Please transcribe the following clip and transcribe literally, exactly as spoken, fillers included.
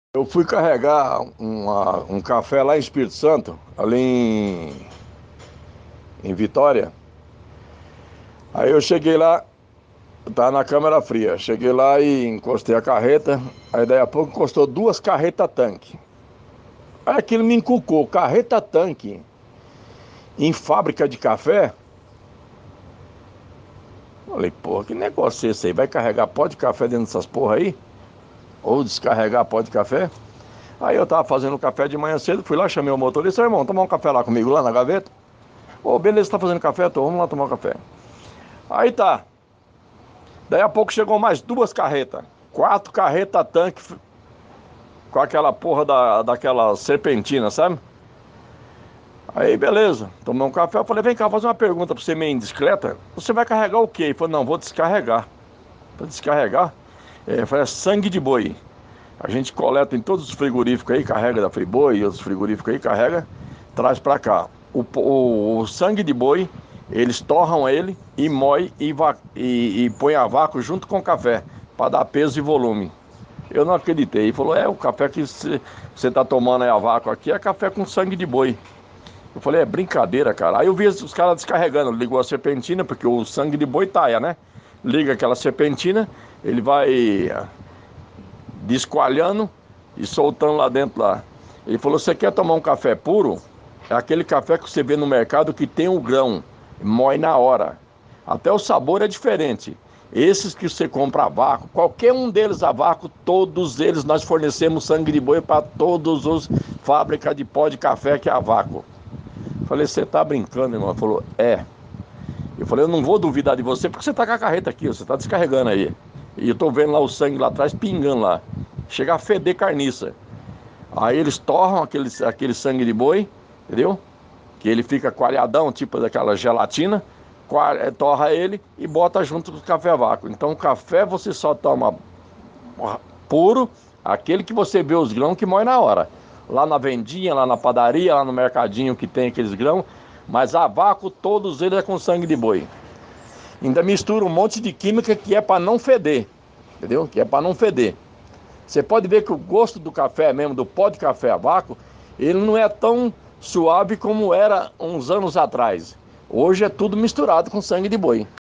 Eu fui carregar uma- um café lá em Espírito Santo, ali em, em Vitória. Aí eu cheguei lá, tá na câmera fria. Cheguei lá e encostei a carreta. Aí daí a pouco encostou duas carretas tanque. Aí aquilo me encucou, carreta tanque em fábrica de café. Falei, porra, que negócio é esse aí? Vai carregar pó de café dentro dessas porra aí? Ou descarregar pó de café? Aí eu tava fazendo café de manhã cedo, fui lá, chamei o motorista, irmão, tomar um café lá comigo, lá na gaveta. Ô, beleza, você tá fazendo café? Tô, vamos lá tomar um café. Aí tá. Daí a pouco chegou mais duas carretas. Quatro carretas tanque com aquela porra da, daquela serpentina, sabe? Aí beleza, tomei um café. Eu falei, vem cá, vou fazer uma pergunta pra você meio indiscreta. Você vai carregar o quê? Ele falou, não, vou descarregar. Pra descarregar? É, eu falei, é sangue de boi. A gente coleta em todos os frigoríficos aí, carrega da Friboi e outros frigoríficos aí, carrega, traz pra cá. O, o, o sangue de boi, eles torram ele e moe e, e, e põe a vácuo junto com o café, para dar peso e volume. Eu não acreditei. Ele falou, é, o café que você está tomando aí a vácuo aqui é café com sangue de boi. Eu falei, é brincadeira, cara. Aí eu vi os caras descarregando, ligou a serpentina, porque o sangue de boi taia, né? Liga aquela serpentina, ele vai descoalhando e soltando lá dentro lá. Ele falou, você quer tomar um café puro? É aquele café que você vê no mercado que tem o grão, moe na hora. Até o sabor é diferente. Esses que você compra a vácuo, qualquer um deles a vácuo, todos eles nós fornecemos sangue de boi para todos os fábricas de pó de café que é a vácuo. Falei, você tá brincando, irmão? Ele falou, é. Eu falei, eu não vou duvidar de você porque você tá com a carreta aqui, você tá descarregando aí. E eu tô vendo lá o sangue lá atrás pingando lá. Chega a feder carniça. Aí eles torram aquele, aquele sangue de boi, entendeu? Que ele fica coalhadão, tipo daquela gelatina. Coalha, torra ele e bota junto com o café a vácuo. Então o café você só toma puro, aquele que você vê os grãos que moe na hora. Lá na vendinha, lá na padaria, lá no mercadinho que tem aqueles grãos. Mas a vácuo todos eles é com sangue de boi. Ainda mistura um monte de química que é para não feder, entendeu? Que é para não feder. Você pode ver que o gosto do café mesmo, do pó de café a vácuo, ele não é tão suave como era uns anos atrás. Hoje é tudo misturado com sangue de boi.